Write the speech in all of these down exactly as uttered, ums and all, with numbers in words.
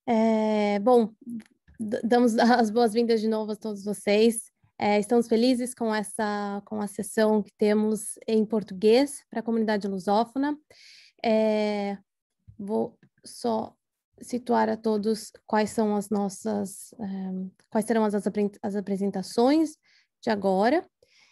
É, bom, damos as boas-vindas de novo a todos vocês. É, estamos felizes com essa com a sessão que temos em português para a comunidade lusófona. É, vou só situar a todos quais são as nossas, um, quais serão as, as apresentações de agora.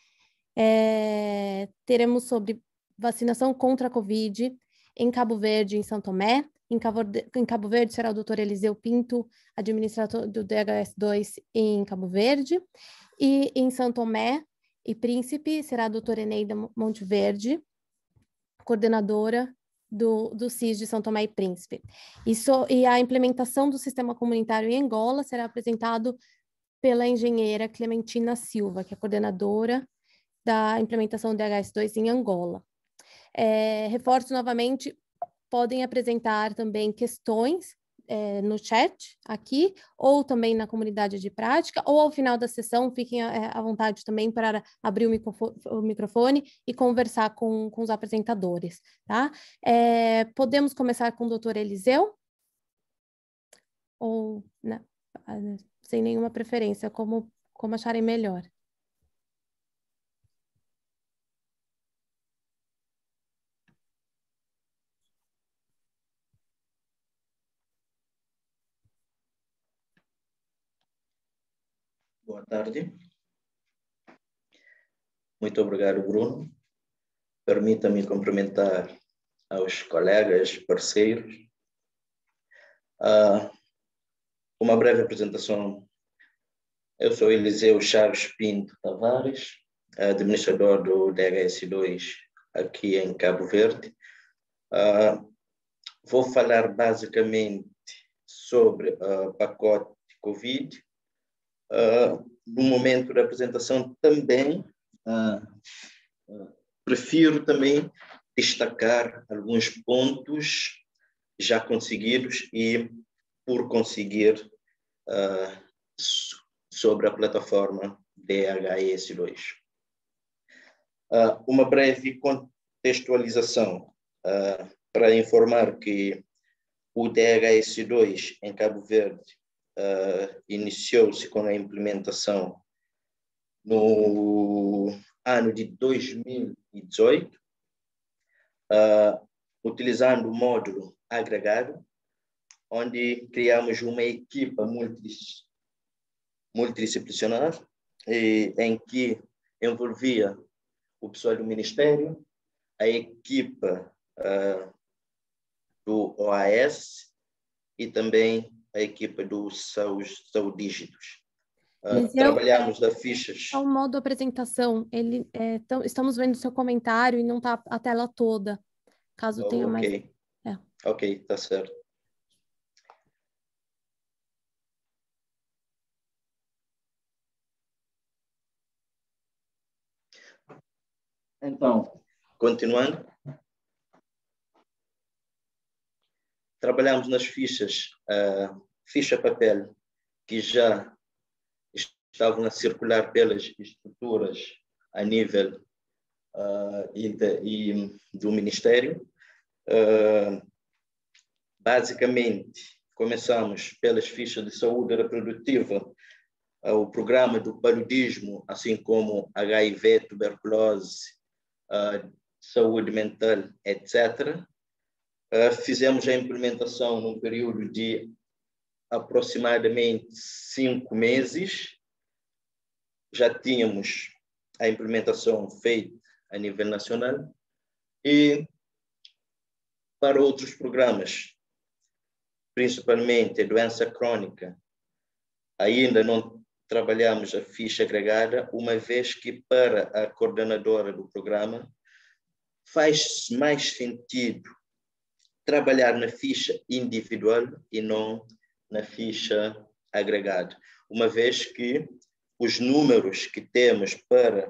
É, teremos sobre vacinação contra a Covid em Cabo Verde e em São Tomé. Em Cabo, em Cabo Verde será o doutor Eliseu Pinto, administrador do D H S dois em Cabo Verde. E em São Tomé e Príncipe será a doutora Eneida Monteverde, coordenadora do, do C I S de São Tomé e Príncipe. E, so, e a implementação do sistema comunitário em Angola será apresentado pela engenheira Clementina Silva, que é coordenadora da implementação do D H S dois em Angola. É, reforço novamente, podem apresentar também questões é, no chat aqui, ou também na comunidade de prática, ou ao final da sessão, fiquem é, à vontade também para abrir o, microfone, o microfone e conversar com, com os apresentadores, tá? É, podemos começar com o doutor Eliseu? Ou, né, sem nenhuma preferência, como, como acharem melhor. Boa tarde. Muito obrigado, Bruno. Permita-me cumprimentar aos colegas, parceiros. Uh, uma breve apresentação. Eu sou Eliseu Chaves Pinto Tavares, administrador do D H S dois aqui em Cabo Verde. Uh, vou falar basicamente sobre o uh, pacote de Covid. Uh, no momento da apresentação também uh, uh, prefiro também destacar alguns pontos já conseguidos e por conseguir uh, sobre a plataforma D H S dois. Uh, uma breve contextualização uh, para informar que o D H S dois em Cabo Verde Uh, iniciou-se com a implementação no ano de dois mil e dezoito, uh, utilizando o módulo agregado, onde criamos uma equipa multidis, multidisciplinar, e, em que envolvia o pessoal do Ministério, a equipa uh, do O A S e também a equipa dos saudígitos. Uh, trabalhamos é, da fichas. Ao modo apresentação, ele, é, tão, estamos vendo seu comentário e não está a tela toda, caso oh, tenha mais... Ok, é. Ok, está certo. Então, continuando. Trabalhamos nas fichas, uh, ficha papel, que já estavam a circular pelas estruturas a nível uh, e, de, e do Ministério. Uh, basicamente, começamos pelas fichas de saúde reprodutiva, uh, o programa do paludismo, assim como H I V, tuberculose, uh, saúde mental, etcétera. Uh, fizemos a implementação num período de aproximadamente cinco meses. Já tínhamos a implementação feita a nível nacional e para outros programas, principalmente a doença crônica, ainda não trabalhamos a ficha agregada, uma vez que para a coordenadora do programa faz mais sentido trabalhar na ficha individual e não na ficha agregada, uma vez que os números que temos para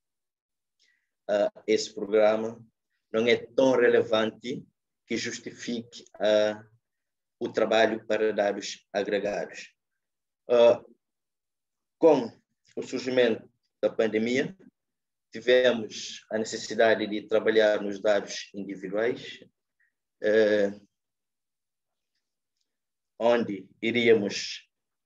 uh, esse programa não é tão relevante que justifique uh, o trabalho para dados agregados. Uh, com o surgimento da pandemia, tivemos a necessidade de trabalhar nos dados individuais, Uh, onde iríamos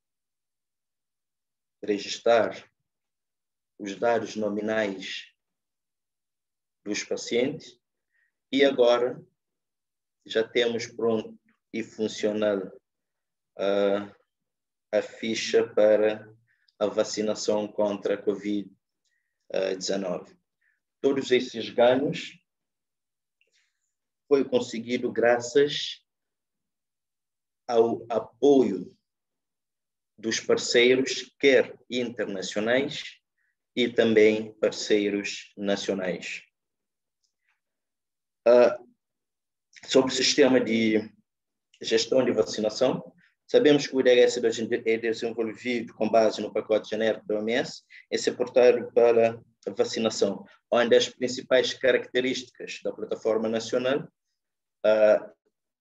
registrar os dados nominais dos pacientes e agora já temos pronto e funcional uh, a ficha para a vacinação contra a covid dezenove. Todos esses ganhos foi conseguido graças ao apoio dos parceiros, quer internacionais e também parceiros nacionais. Uh, sobre o sistema de gestão de vacinação, sabemos que o D H S dois é desenvolvido com base no pacote genérico da O M S e se portado para a vacinação, onde as principais características da plataforma nacional uh,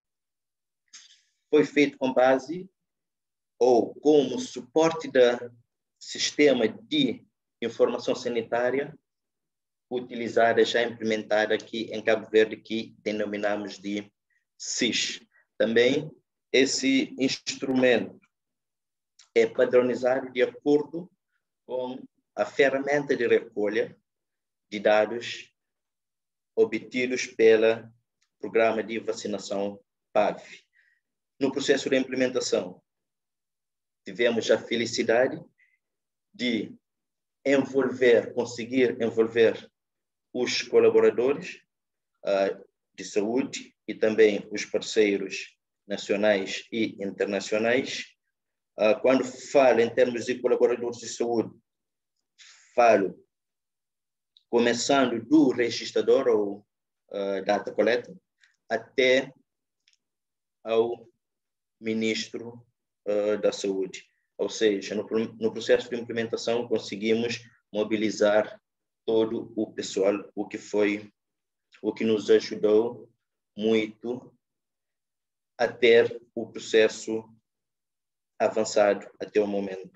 foi feito com base ou como suporte do sistema de informação sanitária utilizada, já implementada aqui em Cabo Verde, que denominamos de S I S. Também esse instrumento é padronizado de acordo com a ferramenta de recolha de dados obtidos pelo Programa de Vacinação P A V. No processo de implementação, tivemos a felicidade de envolver, conseguir envolver os colaboradores uh, de saúde e também os parceiros nacionais e internacionais. Uh, quando falo em termos de colaboradores de saúde, falo começando do registrador ou uh, data coleta até ao ministro uh, da saúde. Ou seja, no, no processo de implementação conseguimos mobilizar todo o pessoal, o que foi, o que nos ajudou muito a ter o processo avançado até o momento.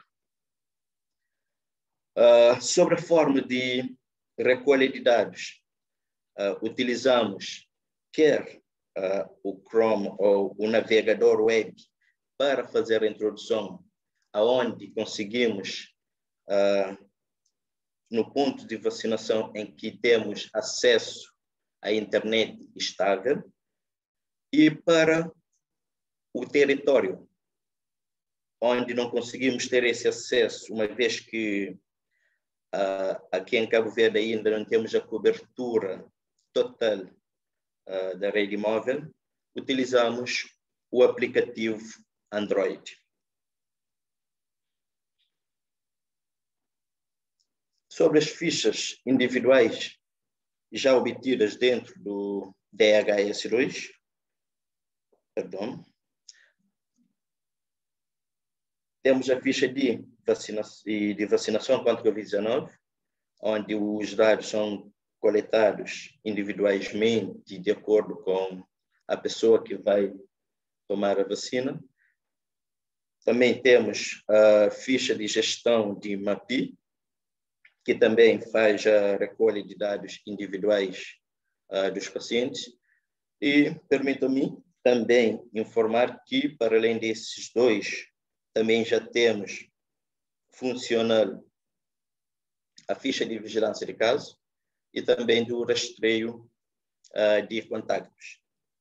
Uh, sobre a forma de recolha de dados, uh, utilizamos quer uh, o Chrome ou o navegador web para fazer a introdução, aonde conseguimos, uh, no ponto de vacinação em que temos acesso à internet estável, e para o território, onde não conseguimos ter esse acesso, uma vez que uh, aqui em Cabo Verde ainda não temos a cobertura total uh, da rede móvel, utilizamos o aplicativo Android. Sobre as fichas individuais já obtidas dentro do D H S dois, perdão, temos a ficha de vacinação, de vacinação contra a covid dezenove, onde os dados são coletados individualmente de acordo com a pessoa que vai tomar a vacina. Também temos a ficha de gestão de MAPI, que também faz a recolha de dados individuais uh, dos pacientes. E permita-me também informar que, para além desses dois, também já temos funcional a ficha de vigilância de caso e também do rastreio uh, de contactos.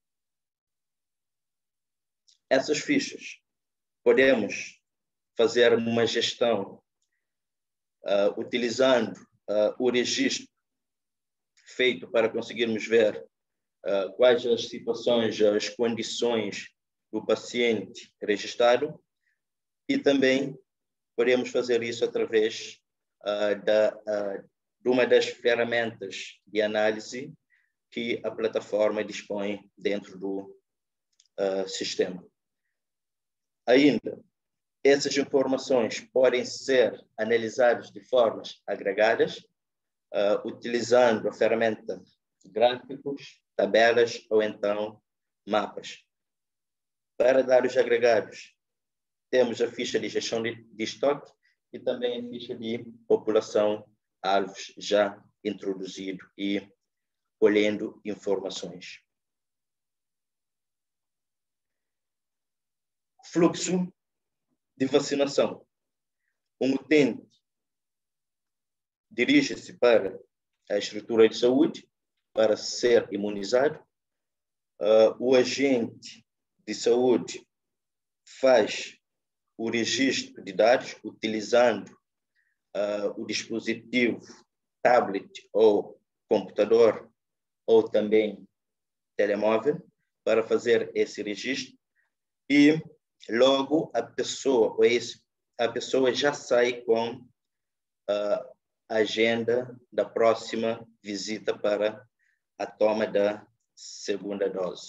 Essas fichas podemos fazer uma gestão uh, utilizando uh, o registro feito para conseguirmos ver uh, quais as situações, as condições do paciente registrado, e também podemos fazer isso através uh, da, uh, de uma das ferramentas de análise que a plataforma dispõe dentro do uh, sistema. Ainda, essas informações podem ser analisadas de formas agregadas, uh, utilizando a ferramenta gráficos, tabelas ou então mapas. Para dados agregados, temos a ficha de gestão de, de estoque e também a ficha de população-alvos já introduzido e colhendo informações. fluxo de vacinação. Um utente dirige-se para a estrutura de saúde para ser imunizado. Uh, o agente de saúde faz o registro de dados utilizando uh, o dispositivo tablet ou computador ou também telemóvel para fazer esse registro e logo a pessoa, ou esse, a pessoa já sai com a agenda da próxima visita para a toma da segunda dose.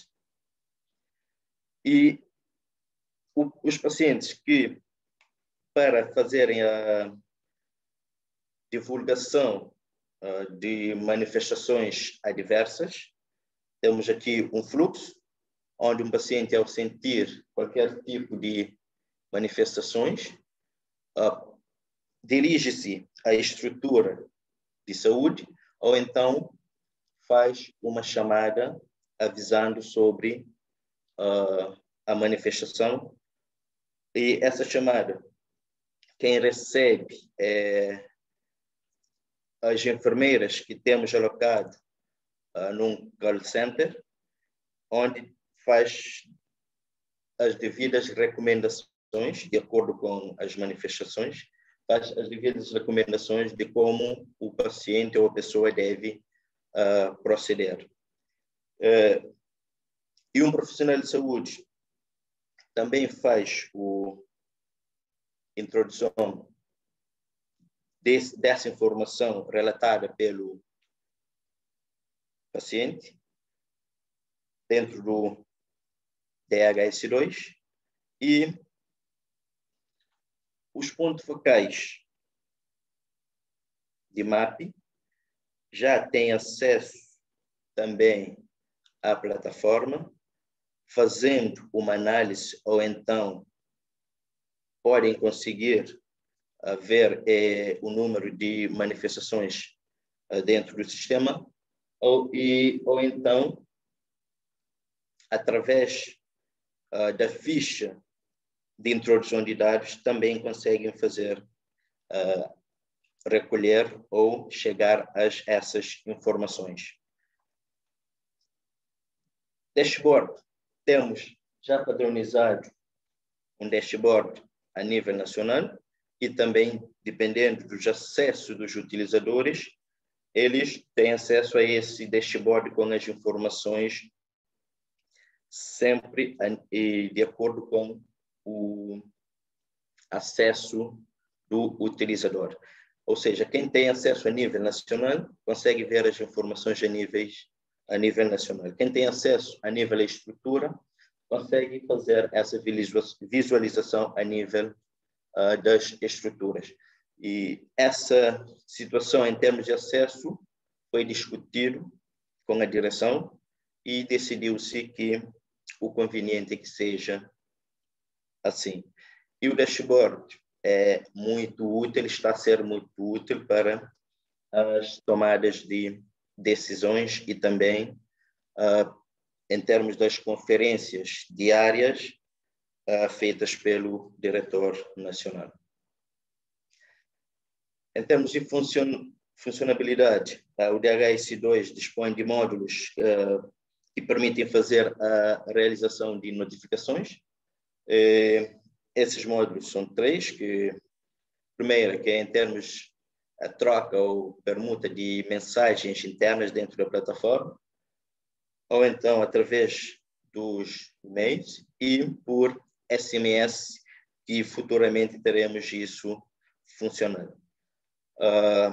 E o, os pacientes que, para fazerem a divulgação uh, de manifestações adversas, temos aqui um fluxo, onde um paciente, ao sentir qualquer tipo de manifestações, uh, dirige-se à estrutura de saúde ou então faz uma chamada avisando sobre uh, a manifestação. E essa chamada, quem recebe é as enfermeiras que temos alocado uh, num call center, onde faz as devidas recomendações, de acordo com as manifestações, faz as devidas recomendações de como o paciente ou a pessoa deve uh, proceder. Uh, e um profissional de saúde também faz a introdução desse, dessa informação relatada pelo paciente dentro do D H S dois e os pontos focais de M A P já têm acesso também à plataforma, fazendo uma análise ou então podem conseguir uh, ver eh, o número de manifestações uh, dentro do sistema ou, e, ou então através uh, da ficha de introdução de dados, também conseguem fazer, uh, recolher ou chegar a essas informações. Dashboard. Temos já padronizado um dashboard a nível nacional e também, dependendo dos acessos dos utilizadores, eles têm acesso a esse dashboard com as informações sempre e de acordo com o acesso do utilizador. Ou seja, quem tem acesso a nível nacional consegue ver as informações a, níveis, a nível nacional. Quem tem acesso a nível da estrutura consegue fazer essa visualização a nível uh, das estruturas. E essa situação em termos de acesso foi discutido com a direção e decidiu-se que o conveniente é que seja assim. E o dashboard é muito útil, está a ser muito útil para as tomadas de decisões e também uh, em termos das conferências diárias uh, feitas pelo diretor nacional. Em termos de funcion funcionalidade, uh, o D H S dois dispõe de módulos uh, que permitem fazer a realização de notificações. Uh, esses módulos são três, que primeiro, que é em termos a troca ou permuta de mensagens internas dentro da plataforma, ou então através dos e-mails e por S M S, que futuramente teremos isso funcionando. Uh,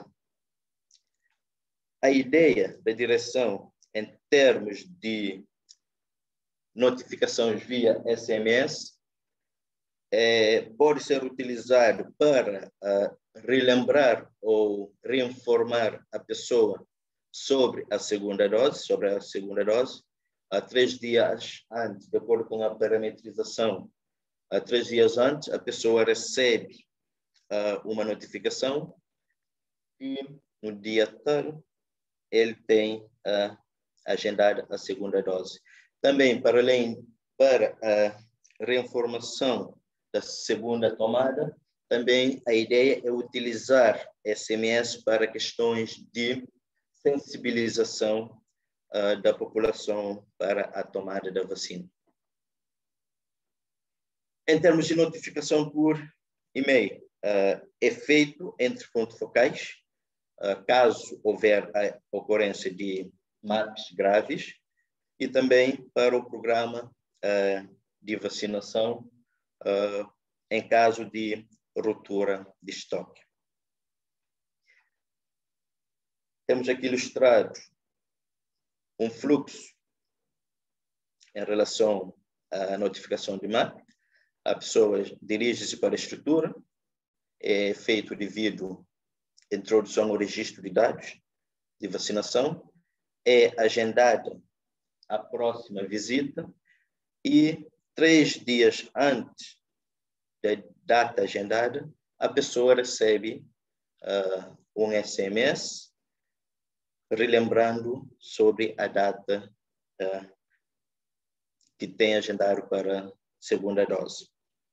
a ideia da direção em termos de notificações via S M S é, pode ser utilizado para uh, relembrar ou reinformar a pessoa sobre a segunda dose, sobre a segunda dose, a três dias antes, de acordo com a parametrização, a três dias antes, a pessoa recebe uh, uma notificação e no dia tal ele tem uh, agendado a segunda dose. Também, para além, para uh, reinformação da segunda tomada, também a ideia é utilizar S M S para questões de sensibilização uh, da população para a tomada da vacina. Em termos de notificação por e-mail, uh, é feito entre pontos focais, uh, caso houver a ocorrência de M A Ps graves, e também para o programa uh, de vacinação uh, em caso de ruptura de estoque. Temos aqui ilustrado um fluxo em relação à notificação de M A P. A pessoa dirige-se para a estrutura, é feito devido à introdução ao registro de dados de vacinação, é agendada a próxima visita e três dias antes da data agendada, a pessoa recebe uh, um S M S relembrando sobre a data uh, que tem agendado para a segunda dose.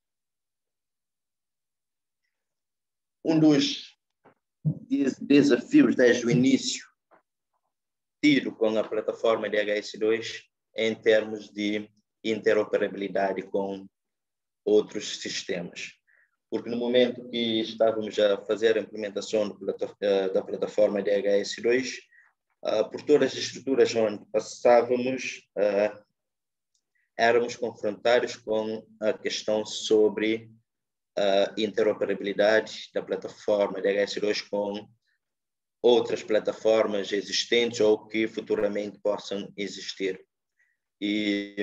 Um dos desafios desde o início tido com a plataforma D H S dois é em termos de interoperabilidade com outros sistemas. Porque no momento que estávamos a fazer a implementação da plataforma D H S dois, uh, por todas as estruturas onde passávamos, uh, éramos confrontados com a questão sobre a interoperabilidade da plataforma D H S dois com outras plataformas existentes ou que futuramente possam existir. E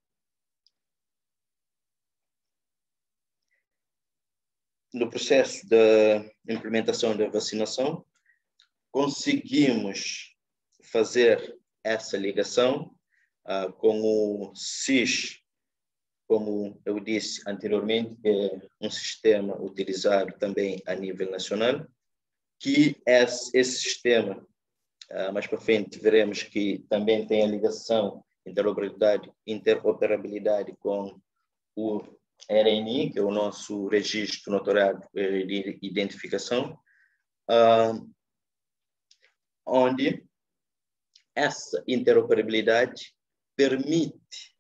no processo da implementação da vacinação, conseguimos fazer essa ligação uh, com o S I S, como eu disse anteriormente, é um sistema utilizado também a nível nacional, que esse, esse sistema, uh, mais para frente, veremos que também tem a ligação, interoperabilidade, interoperabilidade com o R N I, que é o nosso registro notoriado de identificação, uh, onde essa interoperabilidade permite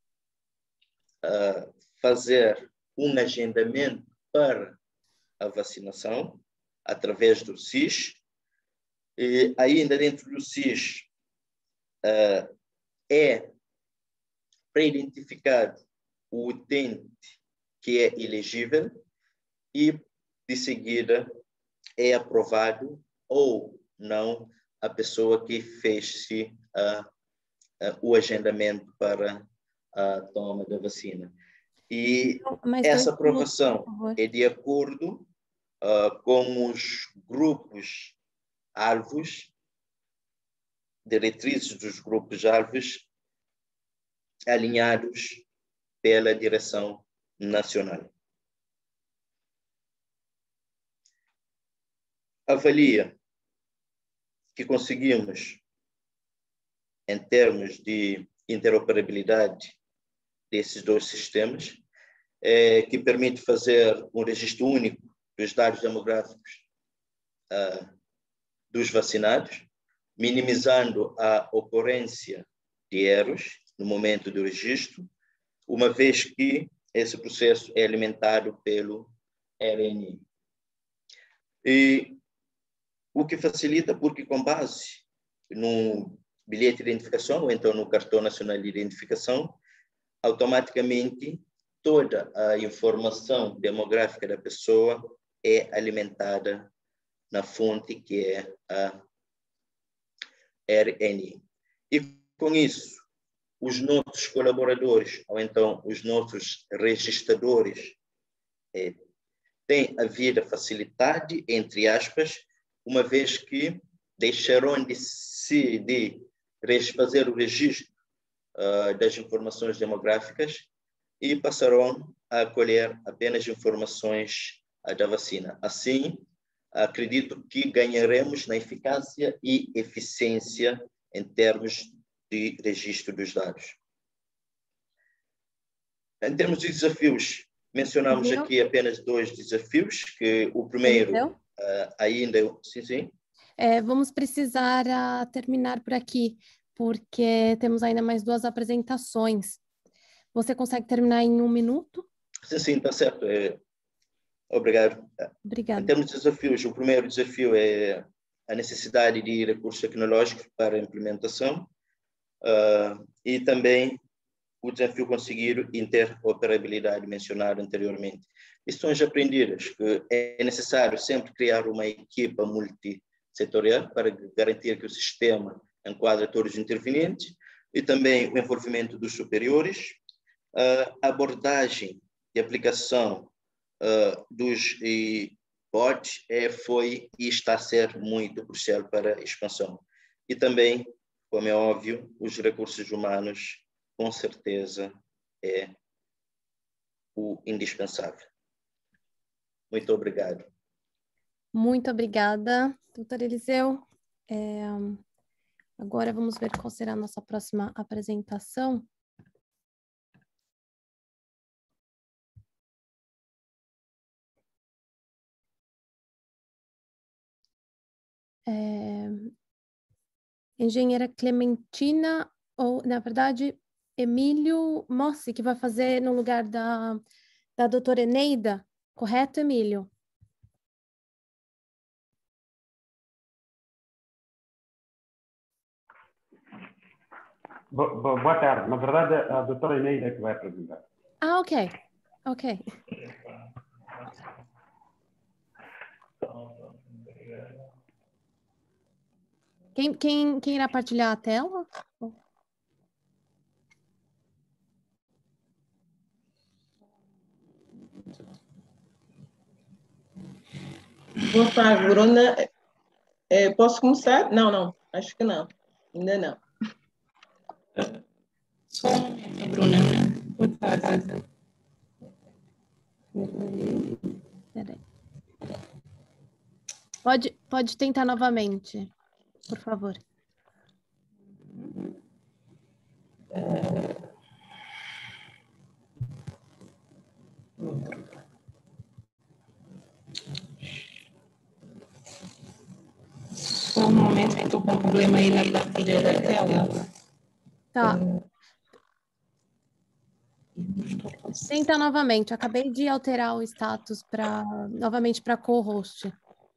uh, fazer um agendamento para a vacinação através do S I S, e ainda dentro do S I S uh, é pré-identificado o utente que é elegível e, de seguida, é aprovado ou não a pessoa que fez-se uh, uh, o agendamento para a toma da vacina. E Mas essa aprovação é de acordo uh, com os grupos alvos, diretrizes dos grupos alvos alinhados pela direção nacional. Avalia que conseguimos, em termos de interoperabilidade desses dois sistemas, é, que permite fazer um registro único dos dados demográficos uh, dos vacinados, minimizando a ocorrência de erros no momento do registro, uma vez que esse processo é alimentado pelo R N I. E o que facilita, porque com base no bilhete de identificação, ou então no cartão nacional de identificação, automaticamente toda a informação demográfica da pessoa é alimentada na fonte que é a R N I. E com isso, os nossos colaboradores, ou então os nossos registradores, é, têm a vida facilitada, entre aspas, uma vez que deixarão de, se, de fazer o registro uh, das informações demográficas e passarão a colher apenas informações uh, da vacina. Assim, acredito que ganharemos na eficácia e eficiência em termos de registro dos dados. Em termos de desafios, mencionamos Entendeu? aqui apenas dois desafios, que o primeiro uh, ainda... Sim, sim. É, vamos precisar uh, terminar por aqui, porque temos ainda mais duas apresentações. Você consegue terminar em um minuto? Sim, sim, está certo. É... Obrigado. Obrigada. Em termos de desafios, o primeiro desafio é a necessidade de recursos tecnológicos para a implementação uh, e também o desafio conseguir interoperabilidade mencionada anteriormente. Lições aprendidas, que é necessário sempre criar uma equipa multissetorial para garantir que o sistema enquadra todos os intervenientes e também o envolvimento dos superiores, a abordagem de aplicação uh, dos e, bots é, foi e está a ser muito crucial para a expansão. E também, como é óbvio, os recursos humanos com certeza é o indispensável. Muito obrigado. Muito obrigada, doutor Eliseu. É, agora vamos ver qual será a nossa próxima apresentação. É, engenheira Clementina, ou, na verdade, Emílio Mossi, que vai fazer no lugar da, da doutora Eneida. Correto, Emílio? Bo boa tarde. Na verdade, a doutora Eneida é que vai apresentar. Ah, ok. Ok. Quem, quem, quem irá partilhar a tela? Boa tarde, Bruna. É, posso começar? Não, não. Acho que não. Ainda não. Sou a Bruna. Boa tarde. Peraí. Pode, pode tentar novamente, por favor. Só um momento que estou com um problema aí na partilha da tela. Tá. Tenta novamente. Acabei de alterar o status para novamente para co-host.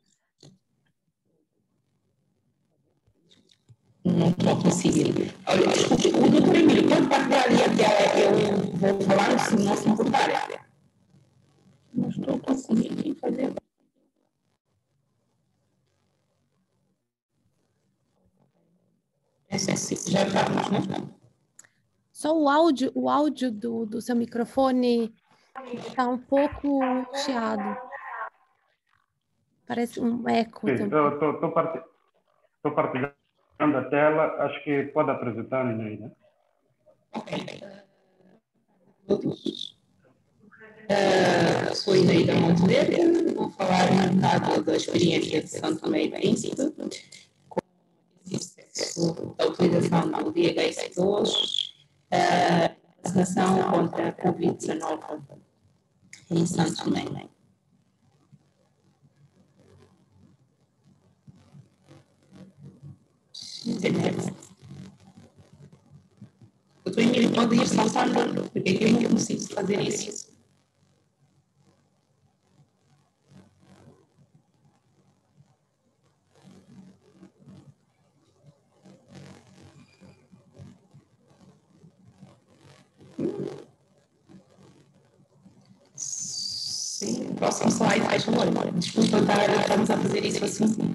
Não estou conseguindo. Olha, desculpe, o doutor Emílio, pode partilhar ali a tela? Eu vou falar, se não se importar. Não estou conseguindo fazer. Já estamos, né? Só o áudio, o áudio do, do seu microfone está um pouco chiado. Parece um eco Sim, também. eu estou partilhando, partilhando a tela. Acho que pode apresentar, Eneida. Ok. Todos. Uh, sou Eneida Monteverde, vou falar um bocado da experiência de São Tomé e Príncipe, com a utilização do D H S dois, a vacinação contra a Covid dezenove em São Tomé. O doutor Emílio pode ir saltando, porque aqui eu não consigo fazer isso. Sim, próximo slide, faz favor. Desculpa, estamos a fazer isso assim.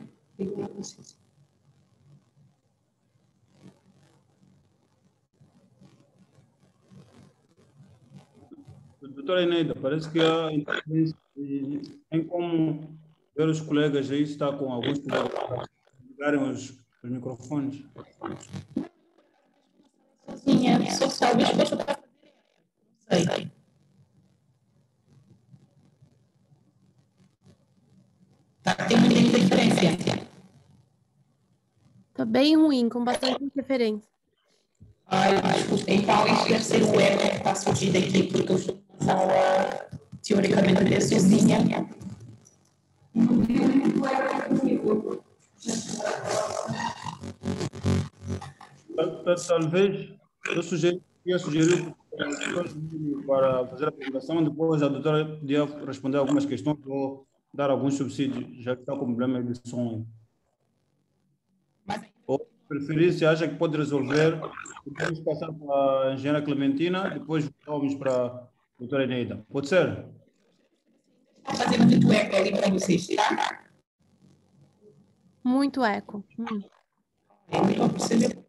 Doutora Eneida, parece que há em como ver os colegas aí, está com alguns colegas ligarem os, os microfones. Sim, a pessoa que talvez possa estar a fazer. Sei. Está a ter muita interferência. Está bem ruim, com bastante interferência. Ai, desculpa. Então, isto deve ser o eco que está a surgir daqui, porque eu estou na sala, teoricamente, de sozinha. Talvez eu sugeri, ia sugerir para fazer a apresentação, depois a doutora podia responder algumas questões ou dar alguns subsídios, já que está com problema de som. Ou preferir, se acha que pode resolver, podemos passar para a engenheira Clementina, depois vamos para a doutora Eneida. Pode ser? Fazer muito eco ali para vocês, tá? Muito eco. Hum. Eu não estou percebendo.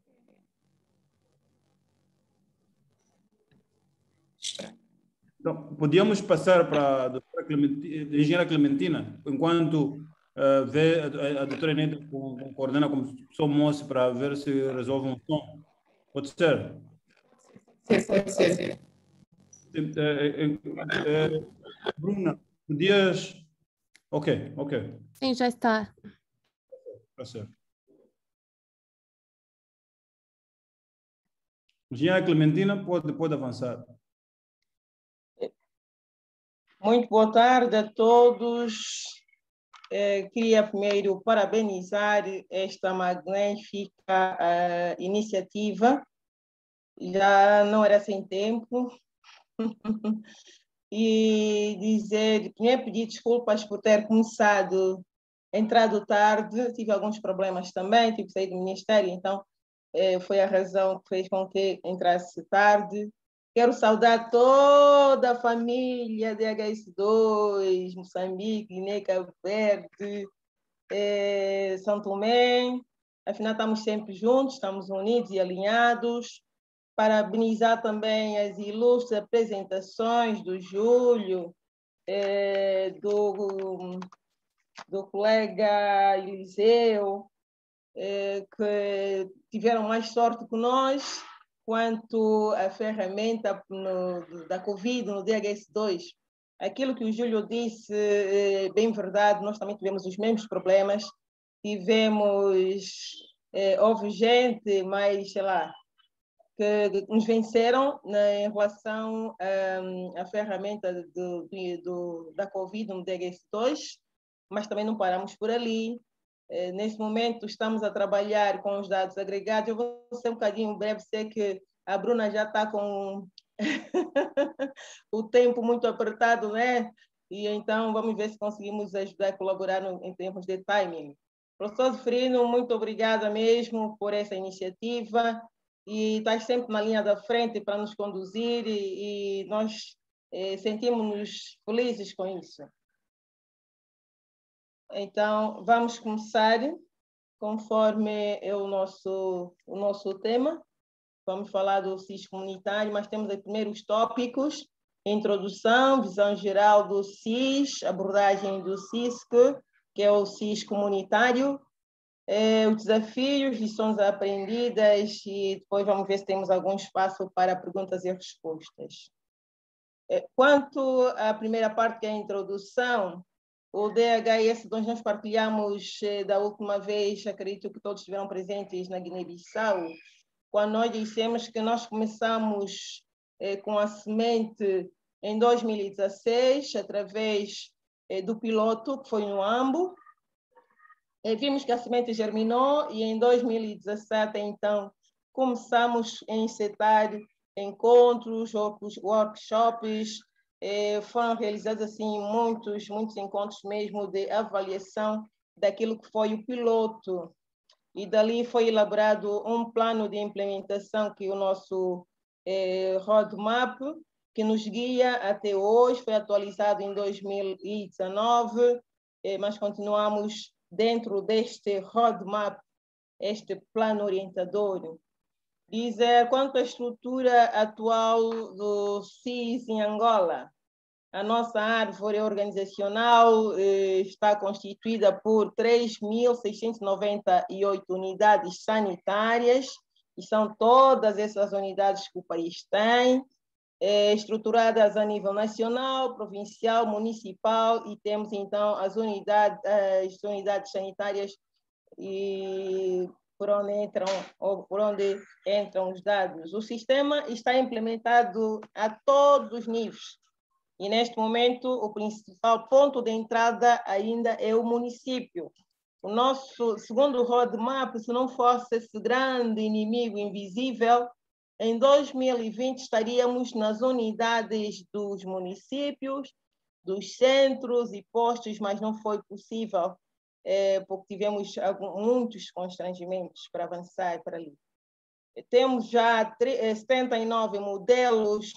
Então, podíamos passar para a doutora Clementina, a engenheira Clementina, enquanto uh, vê a, a doutora Eneida coordena como pessoa moça para ver se resolve um som. Pode ser? Sim, pode ser. É, é, é, Bruna, podias... Ok, ok. Sim, já está. Está certo. Engenheira Clementina, pode, pode avançar. Muito boa tarde a todos. Eh, queria primeiro parabenizar esta magnífica uh, iniciativa. Já não era sem tempo. E dizer, primeiro pedir desculpas por ter começado, entrado tarde, tive alguns problemas também, tive que sair do Ministério, então eh, foi a razão que fez com que entrasse tarde. Quero saudar toda a família de H S dois, Moçambique, Guiné, Cabo Verde, eh, São Tomé. Afinal, estamos sempre juntos, estamos unidos e alinhados. Parabenizar também as ilustres apresentações do Júlio, eh, do, do colega Eliseu, eh, que tiveram mais sorte que nós quanto à ferramenta no, da Covid, no D H S dois. Aquilo que o Júlio disse é bem verdade, nós também tivemos os mesmos problemas. Tivemos, eh, houve gente, mas, sei lá, que nos venceram na, em relação um, à ferramenta do, do, da Covid no D H S dois, mas também não paramos por ali. Eh, nesse momento estamos a trabalhar com os dados agregados. Eu vou ser um bocadinho breve, sei que a Bruna já está com o tempo muito apertado, né? E então vamos ver se conseguimos ajudar a colaborar no, em termos de timing. Professor Zefirino, muito obrigada mesmo por essa iniciativa. E estás sempre na linha da frente para nos conduzir e, e nós eh, sentimos-nos felizes com isso. Então, vamos começar conforme é o nosso, o nosso tema. Vamos falar do C I S comunitário, mas temos aí primeiro os tópicos: introdução, visão geral do C I S, abordagem do C I S C, que é o C I S comunitário, É, os desafios, lições aprendidas e depois vamos ver se temos algum espaço para perguntas e respostas. É, quanto à primeira parte, que é a introdução, o D H S dois nós partilhamos eh, da última vez, acredito que todos estiveram presentes na Guiné-Bissau, quando nós dissemos que nós começamos eh, com a semente em dois mil e dezesseis, através eh, do piloto, que foi no Ambo. E vimos que a semente germinou e em dois mil e dezessete, então, começamos a encetar encontros, workshops, eh, foram realizados assim muitos, muitos encontros mesmo de avaliação daquilo que foi o piloto. E dali foi elaborado um plano de implementação que é o nosso eh, roadmap, que nos guia até hoje, foi atualizado em dois mil e dezenove, eh, mas continuamos dentro deste roadmap, este plano orientador. Dizer quanto à estrutura atual do C I S em Angola. A nossa árvore organizacional eh, está constituída por três mil seiscentas e noventa e oito unidades sanitárias, e são todas essas unidades que o país tem, eh, estruturadas a nível nacional, provincial, municipal, e temos então as unidades, as unidades sanitárias e por onde entram, ou por onde entram os dados. O sistema está implementado a todos os níveis. E, neste momento, o principal ponto de entrada ainda é o município. O nosso segundo roadmap, se não fosse esse grande inimigo invisível, em dois mil e vinte estaríamos nas unidades dos municípios, dos centros e postos, mas não foi possível, é, porque tivemos alguns, muitos constrangimentos para avançar para ali. Temos já setenta e nove modelos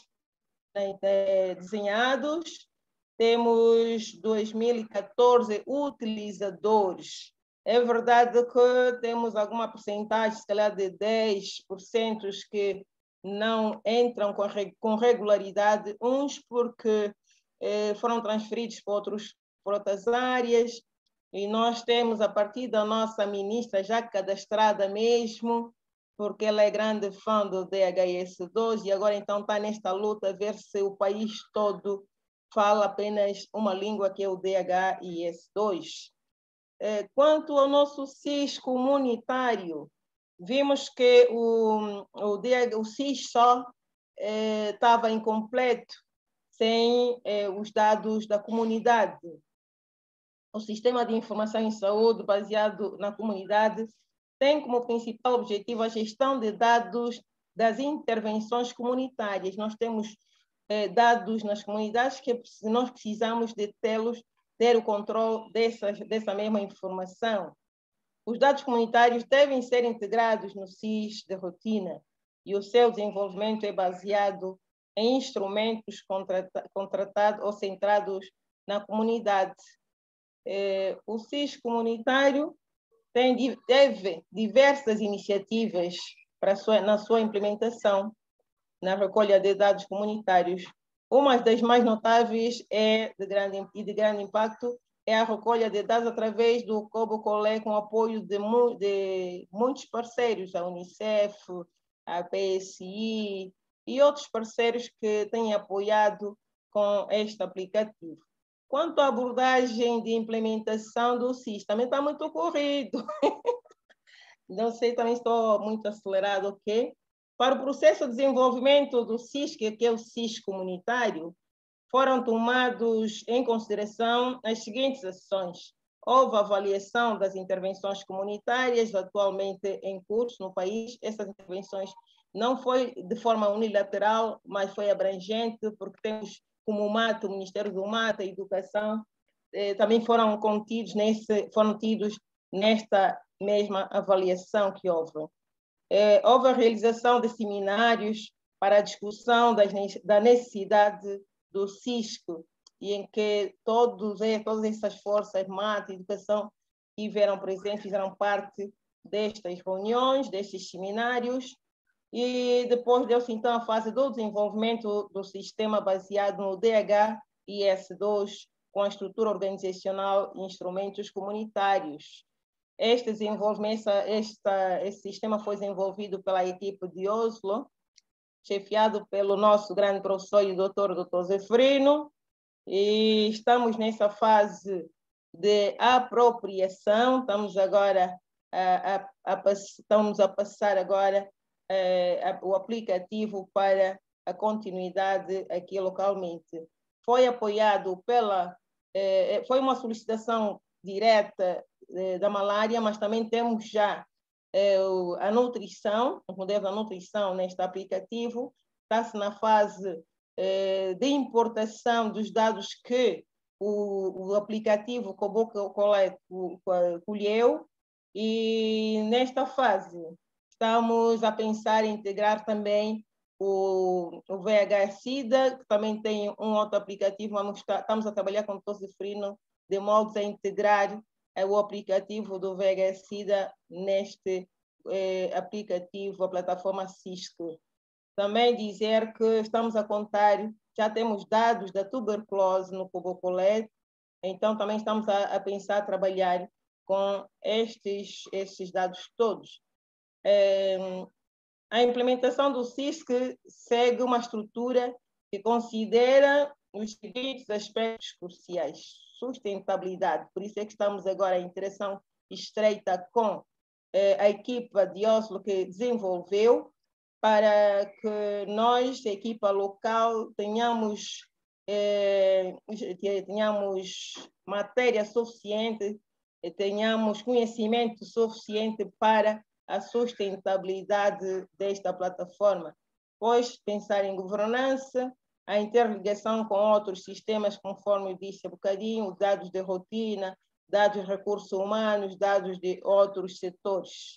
desenhados, temos dois mil e quatorze utilizadores. É verdade que temos alguma porcentagem, se calhar de dez por cento, que não entram com, com regularidade, uns porque eh, foram transferidos para, outros, para outras áreas, e nós temos, a partir da nossa ministra já cadastrada mesmo, porque ela é grande fã do D H S dois e agora então está nesta luta a ver se o país todo fala apenas uma língua, que é o D H S dois. Quanto ao nosso S I S comunitário, vimos que o, o, o S I S só eh, estava incompleto sem eh, os dados da comunidade. O Sistema de Informação em Saúde, baseado na comunidade, tem como principal objetivo a gestão de dados das intervenções comunitárias. Nós temos eh, dados nas comunidades que nós precisamos de tê-los, ter o controle dessas, dessa mesma informação. Os dados comunitários devem ser integrados no S I S de rotina e o seu desenvolvimento é baseado em instrumentos contrata, contratados ou centrados na comunidade. Eh, o S I S comunitário tem, teve diversas iniciativas para sua, na sua implementação, na recolha de dados comunitários. Uma das mais notáveis é de grande, e de grande impacto é a recolha de dados através do Cobo-Colé, com apoio de, de muitos parceiros, a Unicef, a P S I e outros parceiros que têm apoiado com este aplicativo. Quanto à abordagem de implementação do S I S, também está muito corrido. Não sei, também estou muito acelerado, ok? Para o processo de desenvolvimento do S I S, que é o S I S comunitário, foram tomados em consideração as seguintes ações. Houve avaliação das intervenções comunitárias atualmente em curso no país. Essas intervenções não foi de forma unilateral, mas foi abrangente, porque temos como o MAT, o Ministério do MAT, a Educação, eh, também foram contidos nesse, foram tidos nesta mesma avaliação que houve. Eh, houve a realização de seminários para a discussão das, da necessidade do S I S C, e em que todos, todas essas forças, MAT e Educação, tiveram presentes, fizeram parte destas reuniões, destes seminários. E depois deu-se então a fase do desenvolvimento do sistema baseado no D H S dois, com a estrutura organizacional e instrumentos comunitários. Este desenvolvimento, esta, esse sistema foi desenvolvido pela equipe de Oslo, chefiado pelo nosso grande professor e doutor, doutor Zefrino, e estamos nessa fase de apropriação. Estamos agora a, a, a, estamos a passar agora o aplicativo para a continuidade aqui localmente. Foi apoiado pela, foi uma solicitação direta da Malária, mas também temos já a nutrição, o modelo da nutrição neste aplicativo. Está-se na fase de importação dos dados que o, o aplicativo Cobo-Colé colheu, e nesta fase estamos a pensar em integrar também o, o V I H SIDA, que também tem um outro aplicativo. Vamos estar, estamos a trabalhar com o doutor Zefrino de modo a integrar eh, o aplicativo do V I H SIDA neste eh, aplicativo, a plataforma S I S C. Também dizer que estamos a contar, já temos dados da tuberculose no Cobo-Colé, então também estamos a, a pensar a trabalhar com estes, estes dados todos. É, a implementação do S I S C segue uma estrutura que considera os seguintes aspectos cruciais: sustentabilidade, por isso é que estamos agora em interação estreita com eh, a equipa de Oslo que desenvolveu para que nós, a equipa local, tenhamos, eh, tenhamos matéria suficiente, tenhamos conhecimento suficiente para a sustentabilidade desta plataforma. Pois pensar em governança, a interligação com outros sistemas, conforme eu disse há bocadinho, dados de rotina, dados de recursos humanos, dados de outros setores.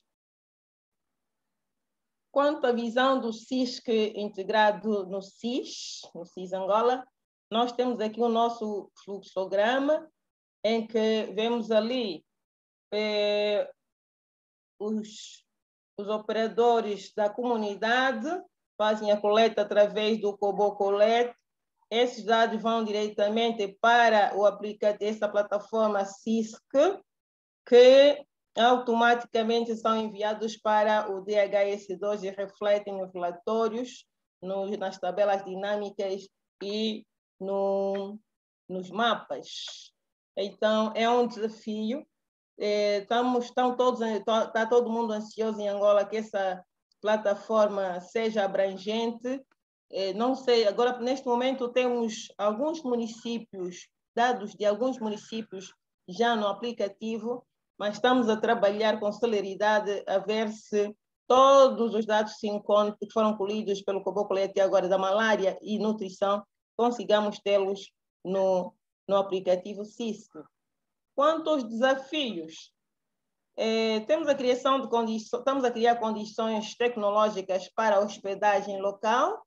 Quanto à visão do S I S C integrado no S I S, no S I S Angola, nós temos aqui o nosso fluxograma, em que vemos ali eh, os, os operadores da comunidade, fazem a coleta através do Cobocolet. Esses dados vão diretamente para o aplicativo dessa plataforma S I S C, que automaticamente são enviados para o D H S dois e refletem nos relatórios, nos, nas tabelas dinâmicas e no, nos mapas. Então, é um desafio. É, estamos, estão todos, está todo mundo ansioso em Angola que essa plataforma seja abrangente. É, não sei, agora, neste momento, temos alguns municípios, dados de alguns municípios já no aplicativo, mas estamos a trabalhar com celeridade a ver se todos os dados que foram colhidos pelo Cobocolet até agora da malária e nutrição, consigamos tê-los no, no aplicativo S I S C. Quanto aos desafios, eh, temos a criação de condições, estamos a criar condições tecnológicas para a hospedagem local.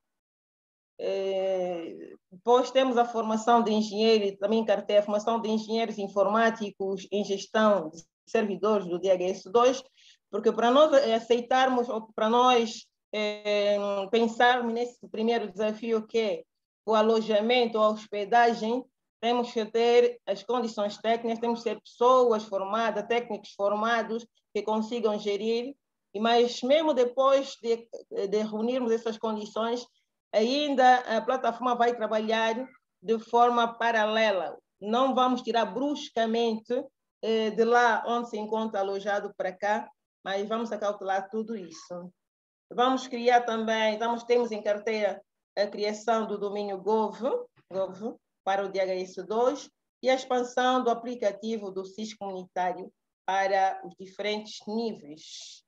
Eh, depois temos a formação de engenheiros, também carteira, a formação de engenheiros informáticos em gestão de servidores do D H S dois, porque para nós aceitarmos, ou para nós eh, pensarmos nesse primeiro desafio que é o alojamento, a hospedagem, temos que ter as condições técnicas, temos que ter pessoas formadas, técnicos formados que consigam gerir, mas mesmo depois de, de reunirmos essas condições, ainda a plataforma vai trabalhar de forma paralela. Não vamos tirar bruscamente eh, de lá onde se encontra alojado para cá, mas vamos acautelar tudo isso. Vamos criar também, vamos, temos em carteira a criação do domínio Gov, Gov para o D H S dois e a expansão do aplicativo do S I S comunitário para os diferentes níveis.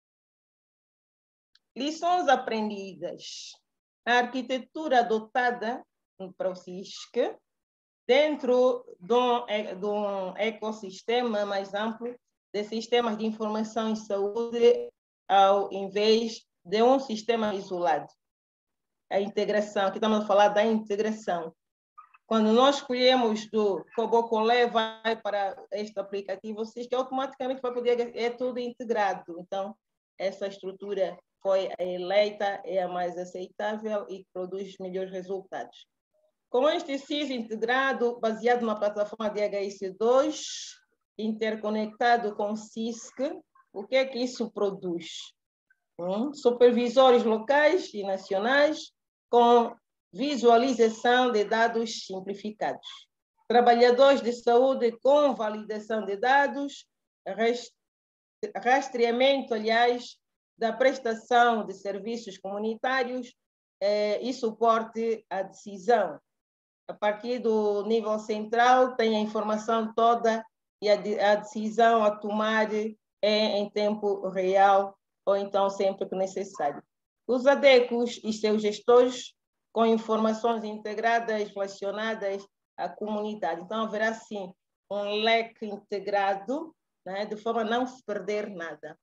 Lições aprendidas. A arquitetura adotada para o S I S C, dentro de um, de um ecossistema mais amplo de sistemas de informação em saúde, ao invés de um sistema isolado. A integração, aqui estamos a falar da integração. Quando nós escolhemos do Cobocolet, vai para este aplicativo, o S I S C automaticamente vai poder, é tudo integrado. Então, essa estrutura foi eleita, é a mais aceitável e produz melhores resultados. Com este S I S integrado, baseado na plataforma D H S dois, interconectado com o S I S C, o que é que isso produz? Hum? Supervisores locais e nacionais com visualização de dados simplificados. Trabalhadores de saúde com validação de dados, rastreamento, aliás, da prestação de serviços comunitários eh, e suporte à decisão. A partir do nível central, tem a informação toda e a, a decisão a tomar é em tempo real ou então sempre que necessário. Os ADECOs e seus gestores com informações integradas relacionadas à comunidade. Então, haverá, sim, um leque integrado, né, de forma a não se perder nada.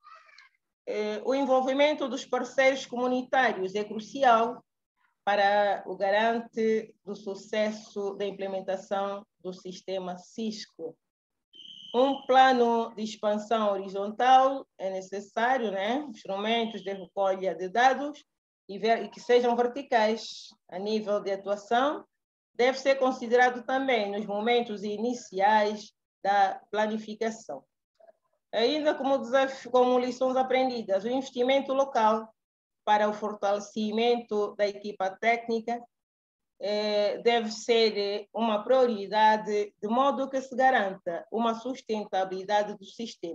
O envolvimento dos parceiros comunitários é crucial para o garante do sucesso da implementação do sistema S I S C. Um plano de expansão horizontal é necessário, né? Instrumentos de recolha de dados e, ver, e que sejam verticais a nível de atuação. Deve ser considerado também nos momentos iniciais da planificação. Ainda como desafio, como lições aprendidas, o investimento local para o fortalecimento da equipa técnica eh, deve ser uma prioridade, de modo que se garanta uma sustentabilidade do sistema.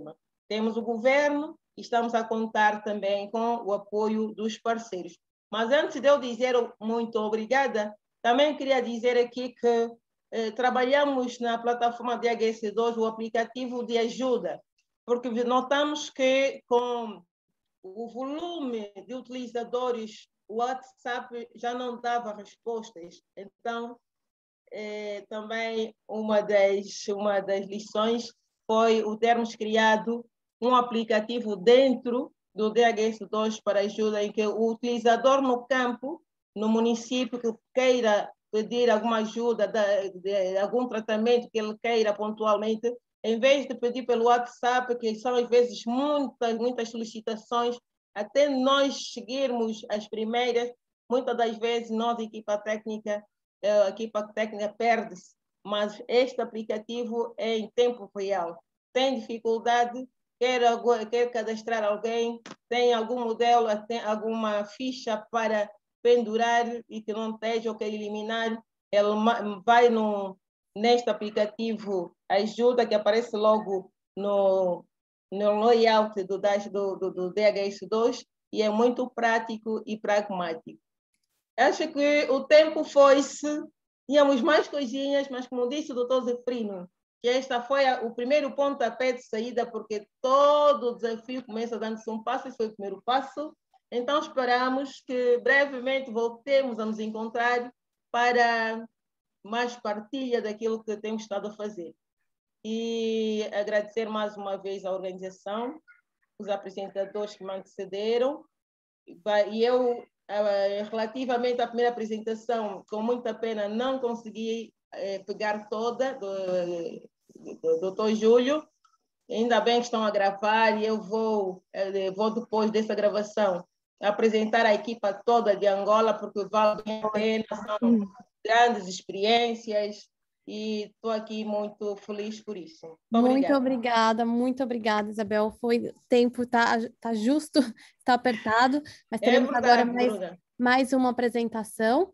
Temos o governo e estamos a contar também com o apoio dos parceiros. Mas antes de eu dizer muito obrigada, também queria dizer aqui que eh, trabalhamos na plataforma D H S dois, o aplicativo de ajuda, porque notamos que com o volume de utilizadores, o WhatsApp já não dava respostas. Então, eh, também uma das, uma das lições foi o termos criado um aplicativo dentro do D H S dois para ajuda, em que o utilizador no campo, no município que queira pedir alguma ajuda, de, de algum tratamento que ele queira pontualmente, em vez de pedir pelo WhatsApp, que são às vezes muitas, muitas solicitações, até nós seguirmos as primeiras, muitas das vezes nós, equipa técnica, a equipa técnica perde-se, mas este aplicativo é em tempo real. Tem dificuldade, quer, quer cadastrar alguém, tem algum modelo, tem alguma ficha para pendurar e que não esteja ou quer eliminar, ele vai no, neste aplicativo ajuda que aparece logo no, no layout do, do, do, do D H S dois e é muito prático e pragmático. Acho que o tempo foi-se, tínhamos mais coisinhas, mas como disse o doutor Zefrino, que esta foi a, o primeiro pontapé de saída, porque todo o desafio começa dando-se um passo, esse foi o primeiro passo. Então esperamos que brevemente voltemos a nos encontrar para mais partilha daquilo que temos estado a fazer. E agradecer mais uma vez à organização, os apresentadores que me antecederam. E eu, relativamente à primeira apresentação, com muita pena, não consegui pegar toda, do, do doutor Júlio. Ainda bem que estão a gravar e eu vou, vou depois dessa gravação, apresentar a equipa toda de Angola, porque vale a pena, são hum. grandes experiências e estou aqui muito feliz por isso. Muito, muito obrigada, muito obrigada, Isabel. Foi, o tempo está tá justo, está apertado, mas teremos é agora mais, mais uma apresentação.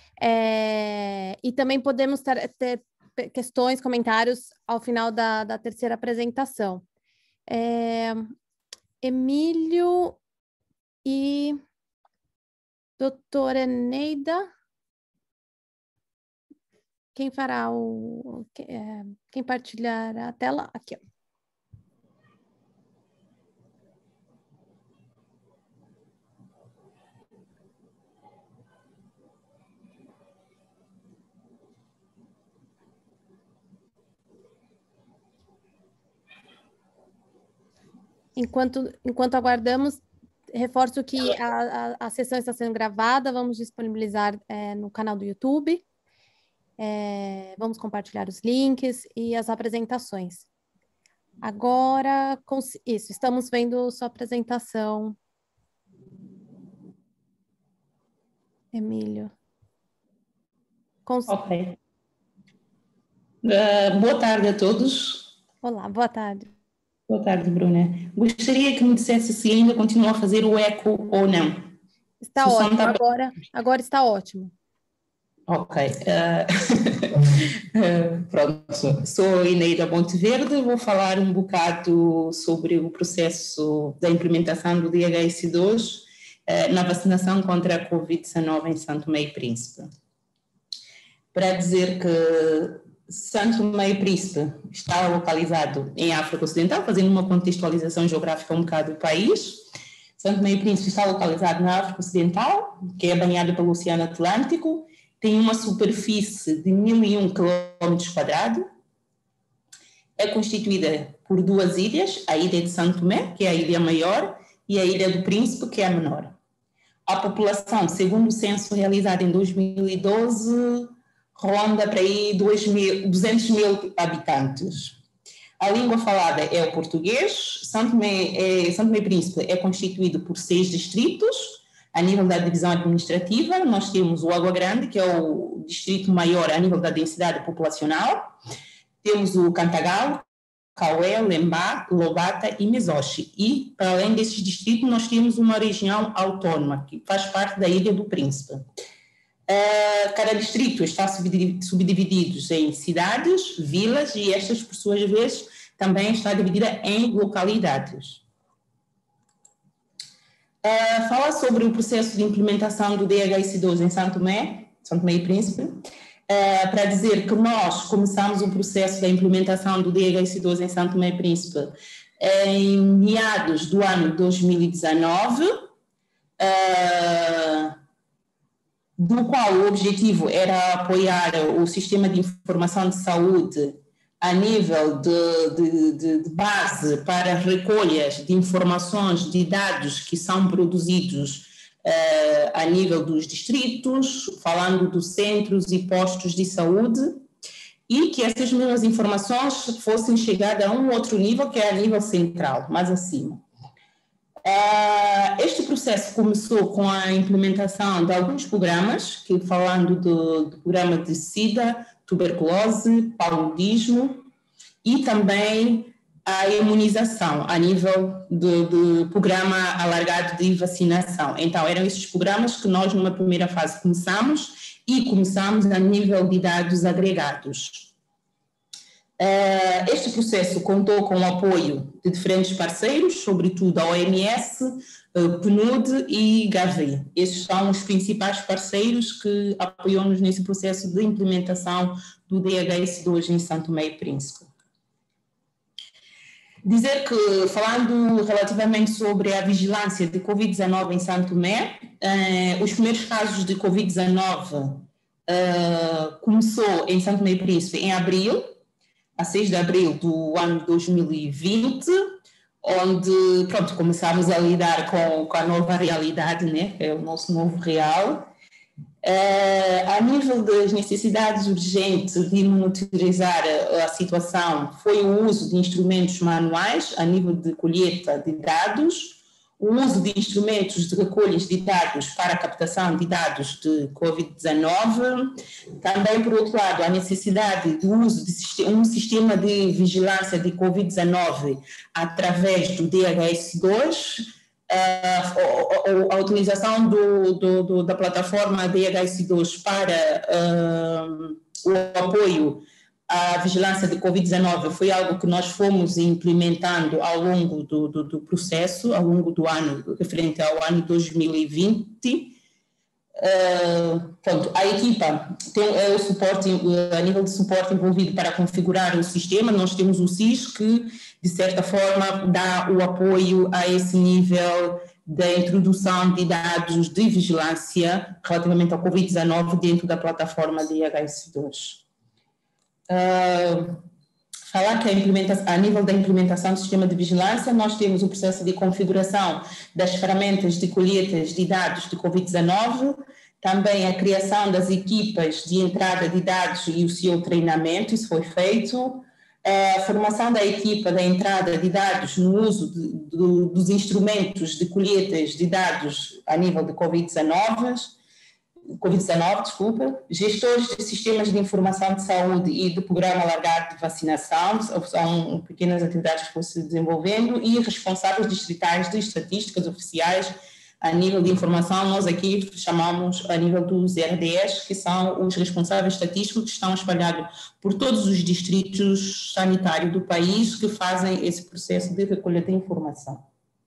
É, e também podemos ter, ter questões, comentários ao final da, da terceira apresentação. É, Emílio e doutora Eneida, quem fará o... Quem partilhar a tela? Aqui, ó. Enquanto, enquanto aguardamos, reforço que a, a, a sessão está sendo gravada, vamos disponibilizar é, no canal do YouTube, é, vamos compartilhar os links e as apresentações. Agora, isso, estamos vendo sua apresentação. Emílio. Cons... Ok. Uh, boa tarde a todos. Olá, boa tarde. Boa tarde, Bruna. Gostaria que me dissesse se ainda continua a fazer o eco ou não. Está se ótimo, tá... agora, agora está ótimo. Ok. Uh, uh, pronto, sou Eneida Monteverde, vou falar um bocado sobre o processo da implementação do D H S dois uh, na vacinação contra a covid dezenove em São Tomé e Príncipe. Para dizer que São Tomé e Príncipe está localizado em África Ocidental, fazendo uma contextualização geográfica um bocado do país. São Tomé e Príncipe está localizado na África Ocidental, que é banhado pelo Oceano Atlântico, tem uma superfície de mil e um quilômetros quadrados, é constituída por duas ilhas, a ilha de São Tomé, que é a ilha maior, e a ilha do Príncipe, que é a menor. A população, segundo o censo realizado em dois mil e doze, ronda para aí duzentos mil habitantes. A língua falada é o português. São Tomé, é, São Tomé e Príncipe é constituído por seis distritos. A nível da divisão administrativa, nós temos o Água Grande, que é o distrito maior a nível da densidade populacional. Temos o Cantagalo, Caué, Lembá, Lobata e Mesoche. E, para além desses distritos, nós temos uma região autónoma, que faz parte da Ilha do Príncipe. Uh, cada distrito está subdividido em cidades, vilas, e estas, por suas vezes, também está dividida em localidades. Uh, fala sobre o processo de implementação do D H S dois em São Tomé, São Tomé e Príncipe, uh, para dizer que nós começamos o processo da implementação do D H S dois em São Tomé e Príncipe em meados do ano dois mil e dezanove, uh, do qual o objetivo era apoiar o sistema de informação de saúde a nível de, de, de, de base para recolhas de informações, de dados que são produzidos uh, a nível dos distritos, falando dos centros e postos de saúde, e que essas mesmas informações fossem chegadas a um outro nível, que é a nível central, mais acima. Uh, este processo começou com a implementação de alguns programas, que falando do, do programa de SIDA, tuberculose, paludismo e também a imunização a nível do, do programa alargado de vacinação. Então, eram esses programas que nós, numa primeira fase, começamos e começamos a nível de dados agregados. Uh, este processo contou com o apoio de diferentes parceiros, sobretudo a O M S, uh, P N U D e Gavi. Esses são os principais parceiros que apoiam-nos nesse processo de implementação do D H S dois em São Tomé e Príncipe. Dizer que, falando relativamente sobre a vigilância de Covid dezenove em São Tomé, uh, os primeiros casos de Covid dezenove uh, começou em São Tomé e Príncipe em abril, a seis de abril do ano dois mil e vinte, onde, pronto, começámos a lidar com, com a nova realidade, né? É o nosso novo real. Uh, a nível das necessidades urgentes de monitorizar a, a situação, foi o uso de instrumentos manuais, a nível de colheita de dados, o uso de instrumentos de recolha de dados para a captação de dados de Covid dezenove, também, por outro lado, a necessidade do uso de um sistema de vigilância de Covid dezenove através do D H S dois, a, a, a utilização do, do, do, da plataforma D H S dois para uh, o apoio à vigilância de Covid dezenove foi algo que nós fomos implementando ao longo do, do, do processo, ao longo do ano, referente ao ano dois mil e vinte. Uh, pronto, a equipa tem é o suporte, a nível de suporte envolvido para configurar o sistema. Nós temos o S I S que, de certa forma, dá o apoio a esse nível da introdução de dados de vigilância relativamente ao Covid dezenove dentro da plataforma D H S dois. Uh, falar que a, implementação, a nível da implementação do sistema de vigilância, nós temos o processo de configuração das ferramentas de colheitas de dados de Covid dezenove, também a criação das equipas de entrada de dados e o seu treinamento, isso foi feito, a formação da equipa da entrada de dados no uso de, de, dos instrumentos de colheitas de dados a nível de Covid dezenove, Covid dezenove, desculpa, gestores de sistemas de informação de saúde e do programa alargado de vacinação, são pequenas atividades que estão se desenvolvendo, e responsáveis distritais de estatísticas oficiais a nível de informação. Nós aqui chamamos a nível dos R D S, que são os responsáveis estatísticos que estão espalhados por todos os distritos sanitários do país que fazem esse processo de recolha de informação.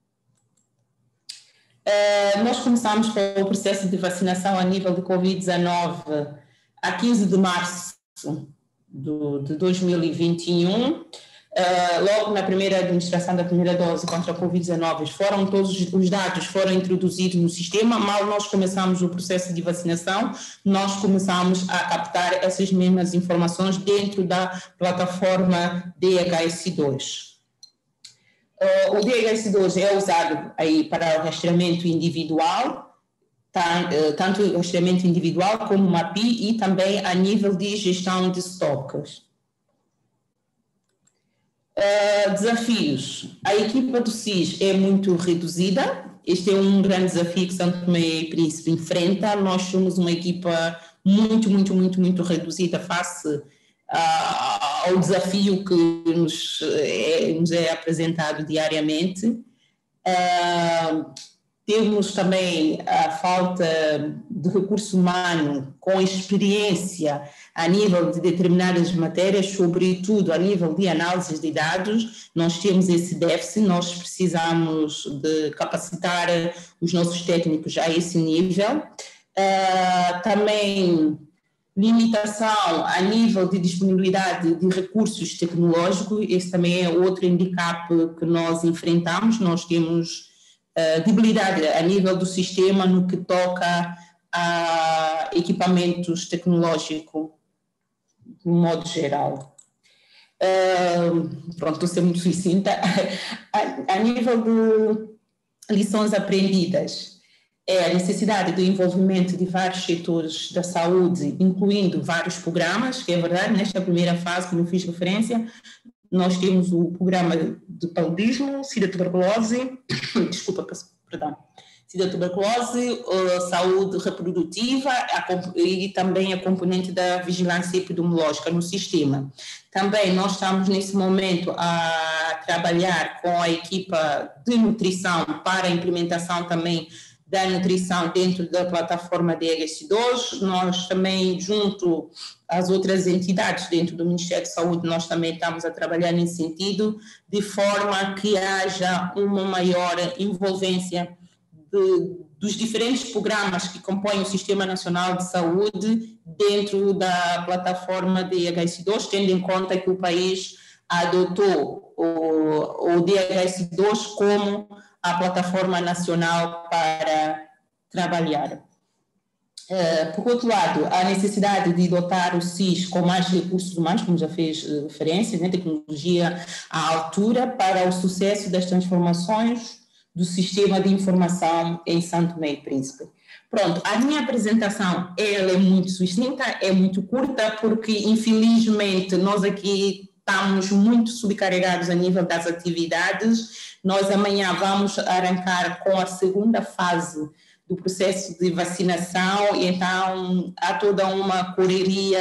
Uh, nós começamos com o processo de vacinação a nível de Covid dezenove a quinze de março do, de dois mil e vinte e um. Uh, logo na primeira administração da primeira dose contra a Covid dezenove, foram todos os dados foram introduzidos no sistema. Mal nós começamos o processo de vacinação, nós começamos a captar essas mesmas informações dentro da plataforma D H S dois. Uh, o D H S dois é usado aí para o rastreamento individual, tá, uh, tanto o rastreamento individual como o MAPI, e também a nível de gestão de estoques. Uh, desafios. A equipa do S I S é muito reduzida. Este é um grande desafio que São Tomé e Príncipe enfrenta. Nós somos uma equipa muito, muito, muito, muito reduzida face Uh, ao desafio que nos é, nos é apresentado diariamente. Uh, temos também a falta de recurso humano com experiência a nível de determinadas matérias, sobretudo a nível de análise de dados. Nós temos esse déficit, nós precisamos de capacitar os nossos técnicos a esse nível. Uh, também limitação a nível de disponibilidade de recursos tecnológicos, esse também é outro handicap que nós enfrentamos. Nós temos uh, debilidade a nível do sistema no que toca a equipamentos tecnológicos, de um modo geral. Uh, pronto, estou a ser muito sucinta. A, a nível de lições aprendidas, é a necessidade do envolvimento de vários setores da saúde, incluindo vários programas, que é verdade, nesta primeira fase, como eu fiz referência, nós temos o programa de paludismo, SIDA tuberculose, desculpa, perdão, SIDA tuberculose, saúde reprodutiva e também a componente da vigilância epidemiológica no sistema. Também nós estamos nesse momento a trabalhar com a equipa de nutrição para a implementação também da nutrição dentro da plataforma D H S dois. Nós também, junto às outras entidades dentro do Ministério da Saúde, nós também estamos a trabalhar nesse sentido, de forma que haja uma maior envolvência de, dos diferentes programas que compõem o Sistema Nacional de Saúde dentro da plataforma D H S dois, tendo em conta que o país adotou o, o D H S dois como a plataforma nacional para trabalhar. Uh, por outro lado, a necessidade de dotar o S I S com mais recursos humanos, como já fez uh, referência, né, tecnologia à altura para o sucesso das transformações do sistema de informação em São Tomé e Príncipe. Pronto, a minha apresentação ela é muito sucinta, é muito curta, porque infelizmente nós aqui estamos muito subcarregados a nível das atividades. Nós amanhã vamos arrancar com a segunda fase do processo de vacinação, e então há toda uma correria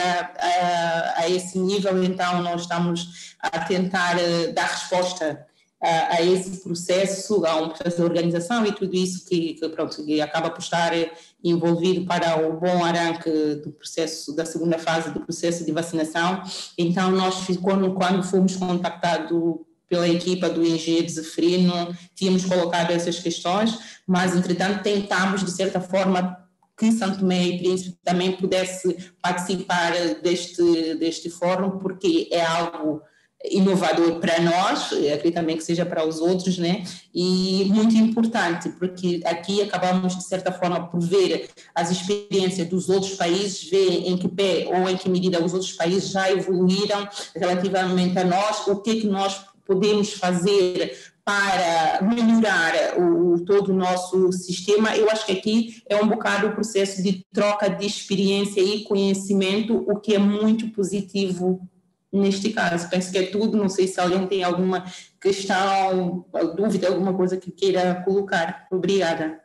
a, a esse nível, então nós estamos a tentar dar resposta a, a esse processo, a um processo de organização e tudo isso que, que, pronto, que acaba por estar envolvido para o bom arranque do processo, da segunda fase do processo de vacinação. Então nós, quando, quando fomos contactados pela equipa do Engenheiro Zeferino, tínhamos colocado essas questões, mas, entretanto, tentámos, de certa forma, que São Tomé e Príncipe também pudesse participar deste, deste fórum, porque é algo inovador para nós, acredito também que seja para os outros, né? E muito importante, porque aqui acabamos, de certa forma, por ver as experiências dos outros países, ver em que pé ou em que medida os outros países já evoluíram relativamente a nós, o que é que nós podemos fazer para melhorar o, todo o nosso sistema. Eu acho que aqui é um bocado o processo de troca de experiência e conhecimento, o que é muito positivo neste caso. Penso que é tudo, não sei se alguém tem alguma questão, dúvida, alguma coisa que queira colocar. Obrigada.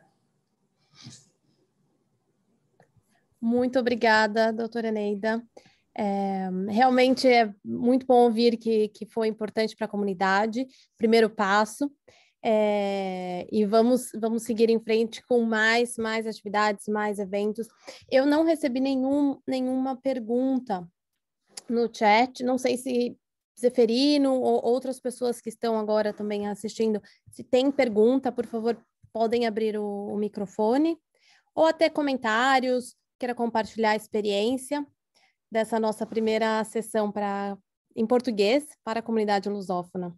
Muito obrigada, doutora Neida. É, realmente é muito bom ouvir que, que foi importante para a comunidade, primeiro passo, é, e vamos, vamos seguir em frente com mais, mais atividades, mais eventos. Eu não recebi nenhum, nenhuma pergunta no chat, não sei se Zeferino ou outras pessoas que estão agora também assistindo, se tem pergunta, por favor, podem abrir o, o microfone, ou até comentários, queira compartilhar a experiência dessa nossa primeira sessão pra, em português para a comunidade lusófona.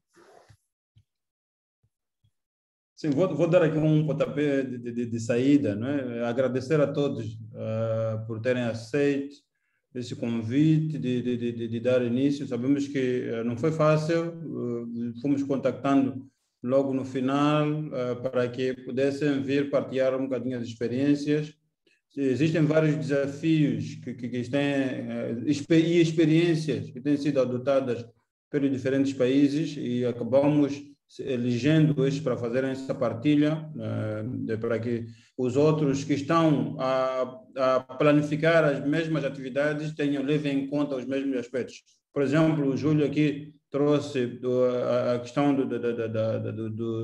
Sim, vou, vou dar aqui um pontapé de, de, de saída, não é? Agradecer a todos uh, por terem aceito esse convite de, de, de, de dar início. Sabemos que uh, não foi fácil, uh, fomos contactando logo no final uh, para que pudessem vir partilhar um bocadinho as experiências. Existem vários desafios que, que, que têm, e experiências que têm sido adotadas pelos diferentes países, e acabamos elegendo estes para fazerem essa partilha, uh, para que os outros que estão a, a planificar as mesmas atividades tenham, levem em conta os mesmos aspectos. Por exemplo, o Júlio aqui trouxe do, a, a questão do, do, do, do, do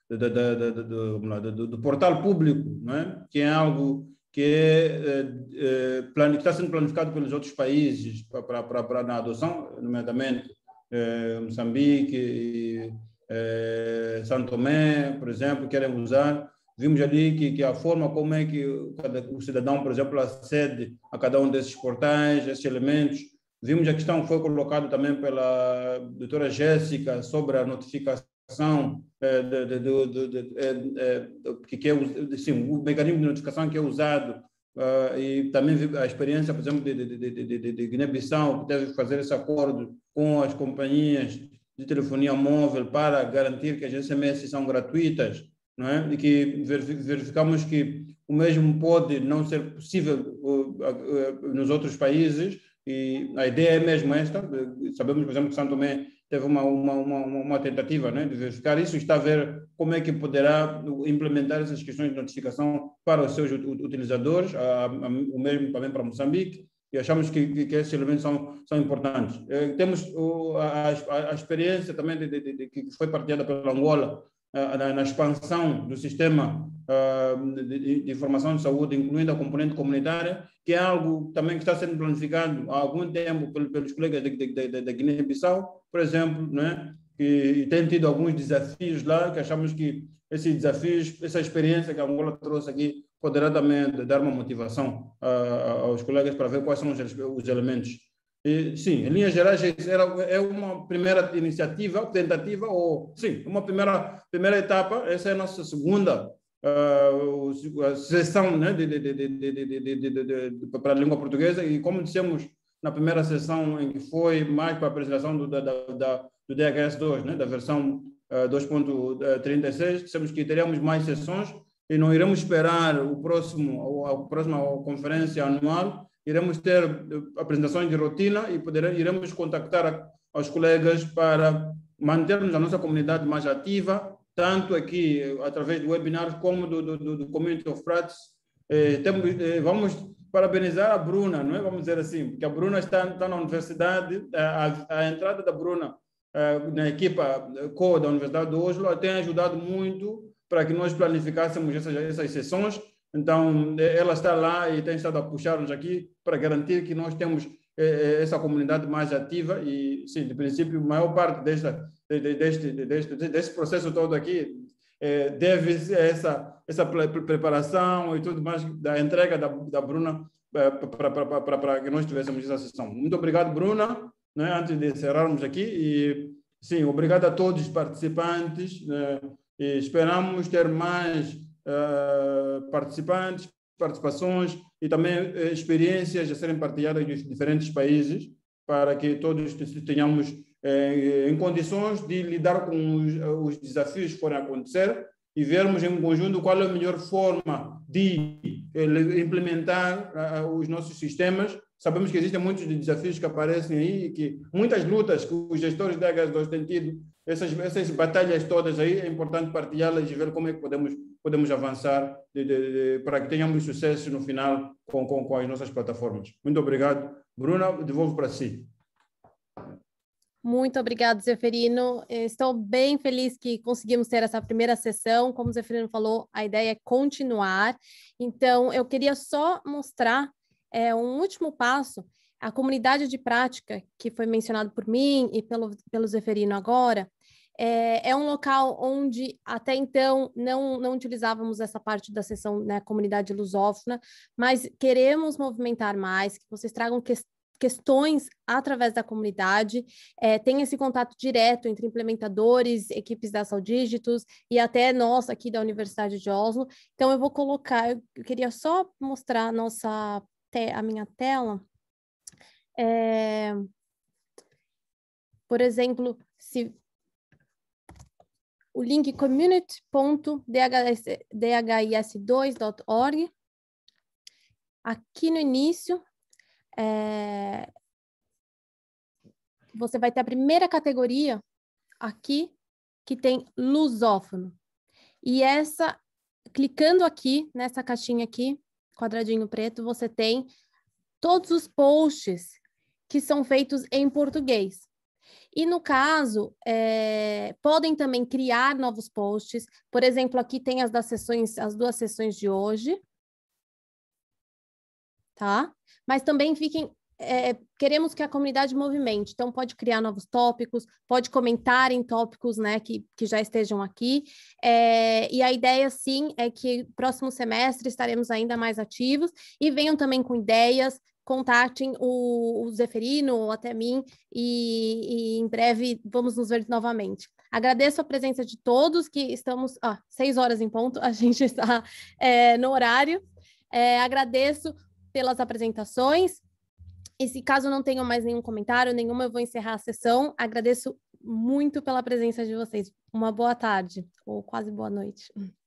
do, do, do, do, do, do portal público, não é? Que é algo que é, é, plan, que está sendo planificado pelos outros países para, para, para na adoção, nomeadamente é, Moçambique e é, São Tomé, por exemplo, querem usar. Vimos ali que, que a forma como é que o cidadão, por exemplo, acede a cada um desses portais, esses elementos. Vimos a questão que foi colocada também pela doutora Jéssica sobre a notificação é, de, de, de, de, de, de, de, que é assim, o mecanismo de notificação que é usado uh, e também a experiência, por exemplo, de, de, de, de, de Guiné-Bissau, que deve fazer esse acordo com as companhias de telefonia móvel para garantir que as S M S são gratuitas, não é? E que verificamos que o mesmo pode não ser possível uh, uh, nos outros países. E a ideia é mesmo esta. Sabemos, por exemplo, que São Tomé teve uma, uma, uma, uma tentativa, né, de verificar isso, está a ver como é que poderá implementar essas questões de notificação para os seus utilizadores, a, a, o mesmo também para Moçambique, e achamos que, que, que esses elementos são, são importantes. Eh, temos o, a, a, a experiência também de, de, de, que foi partilhada pela Angola, Na, na expansão do sistema uh, de, de informação de saúde, incluindo a componente comunitária, que é algo também que está sendo planificado há algum tempo pelos, pelos colegas da de, de, de, de Guiné-Bissau, por exemplo, né? Que tem tido alguns desafios lá, que achamos que esses desafios, essa experiência que a Angola trouxe aqui, poderá também dar uma motivação uh, aos colegas para ver quais são os, os elementos. E, sim, em linhas gerais, era, é uma primeira iniciativa, tentativa, ou sim, uma primeira, primeira etapa. Essa é a nossa segunda uh, sessão, né, de, de, de, de, de, de, de, de, para a língua portuguesa. E como dissemos na primeira sessão, em que foi mais para a apresentação do, da, da, do D H S dois, né, da versão uh, dois ponto trinta e seis, dissemos que teríamos mais sessões e não iremos esperar o próximo, a próxima conferência anual. Iremos ter apresentações de rotina e poder, iremos contactar a, aos colegas para mantermos a nossa comunidade mais ativa, tanto aqui através do webinar como do, do, do Community of Practice. Eh, temos, eh, vamos parabenizar a Bruna, não é? Vamos dizer assim, porque a Bruna está, está na universidade, a, a entrada da Bruna eh, na equipa C O da Universidade de Oslo tem ajudado muito para que nós planificássemos essas, essas sessões. Então, ela está lá e tem estado a puxar-nos aqui para garantir que nós temos eh, essa comunidade mais ativa e, sim, de princípio, a maior parte desta, de, de, deste, de, deste, desse processo todo aqui eh, deve-se a essa, essa preparação e tudo mais da entrega da, da Bruna eh, para que nós tivéssemos essa sessão. Muito obrigado, Bruna, né, antes de encerrarmos aqui. E, sim, obrigado a todos os participantes. Né, e esperamos ter mais Uh, participantes, participações e também uh, experiências a serem partilhadas dos diferentes países para que todos tenhamos uh, em condições de lidar com os, uh, os desafios que forem acontecer e vermos em conjunto qual é a melhor forma de uh, implementar uh, os nossos sistemas. Sabemos que existem muitos desafios que aparecem aí e que muitas lutas que os gestores da H S dois têm tido, essas, essas batalhas todas aí, é importante partilhá-las e ver como é que podemos, podemos avançar de, de, de, para que tenhamos sucesso no final com, com, com as nossas plataformas. Muito obrigado. Bruna, devolvo para si. Muito obrigado, Zeferino. Estou bem feliz que conseguimos ter essa primeira sessão. Como o Zeferino falou, a ideia é continuar. Então, eu queria só mostrar É, um último passo, a comunidade de prática, que foi mencionado por mim e pelo, pelo Zeferino agora, é, é um local onde até então não, não utilizávamos essa parte da sessão, né, comunidade lusófona, mas queremos movimentar mais, que vocês tragam que, questões através da comunidade, é, tem esse contato direto entre implementadores, equipes da Saudígitos e até nós aqui da Universidade de Oslo. Então eu vou colocar, eu queria só mostrar a nossa a minha tela, é, por exemplo, se o link community ponto d h i s dois ponto org, aqui no início, é, você vai ter a primeira categoria aqui, que tem lusófono. E essa, clicando aqui, nessa caixinha aqui, quadradinho preto, você tem todos os posts que são feitos em português. E no caso, é, podem também criar novos posts. Por exemplo, aqui tem as das sessões, as duas sessões de hoje. Tá? Mas também fiquem... É, queremos que a comunidade movimente, então pode criar novos tópicos, pode comentar em tópicos, né, que, que já estejam aqui, é, e a ideia, sim, é que próximo semestre estaremos ainda mais ativos, e venham também com ideias, contatem o, o Zeferino ou até mim, e, e em breve vamos nos ver novamente. Agradeço a presença de todos, que estamos, ah, seis horas em ponto, a gente está é, no horário, é, agradeço pelas apresentações. E se caso não tenham mais nenhum comentário, nenhuma, eu vou encerrar a sessão. Agradeço muito pela presença de vocês. Uma boa tarde, ou quase boa noite.